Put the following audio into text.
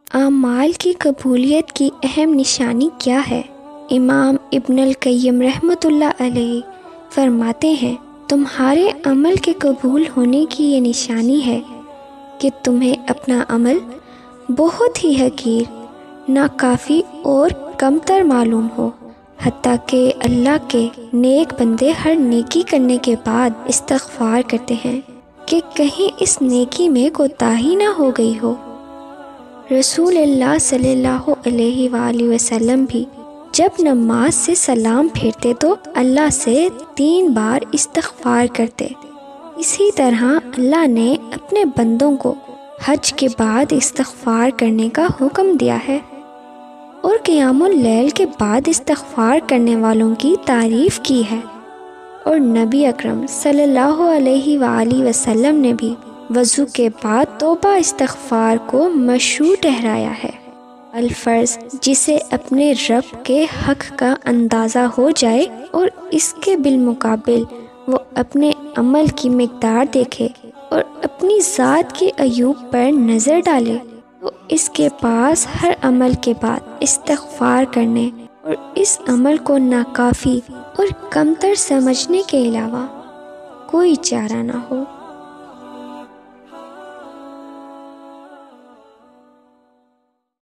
اعمال کی قبولیت کی اہم نشانی کیا ہے؟ امام ابن القیم رحمۃ اللہ علیہ فرماتے ہیں، تمہارے عمل کے قبول ہونے کی یہ نشانی ہے کہ تمہیں اپنا عمل بہت ہی حقیر، ناکافی اور کمتر معلوم ہو، حتیٰ کہ اللہ کے نیک بندے ہر نیکی کرنے کے بعد استغفار کرتے ہیں کہ کہیں اس نیکی میں کوتاہی نہ ہو گئی ہو۔ رسول اللہ صلی اللہ علیہ وآلہ وسلم بھی جب نماز سے سلام پھیرتے تو اللہ سے 3 بار استغفار کرتے۔ اسی طرح اللہ نے اپنے بندوں کو حج کے بعد استغفار کرنے کا حکم دیا ہے، اور قیام اللیل کے بعد استغفار کرنے والوں کی تعریف کی ہے، اور نبی اکرم صلی اللہ علیہ وآلہ وسلم نے بھی وضو کے بعد توبہ استغفار کو مشروع ٹھہرایا ہے۔ الفرض جسے اپنے رب کے حق کا اندازہ ہو جائے اور اس کے بالمقابل وہ اپنے عمل کی مقدار دیکھے اور اپنی ذات کے عیوب پر نظر ڈالے، تو اس کے پاس ہر عمل کے بعد استغفار کرنے اور اس عمل کو ناکافی اور کمتر سمجھنے کے علاوہ کوئی چارہ نہ ہو۔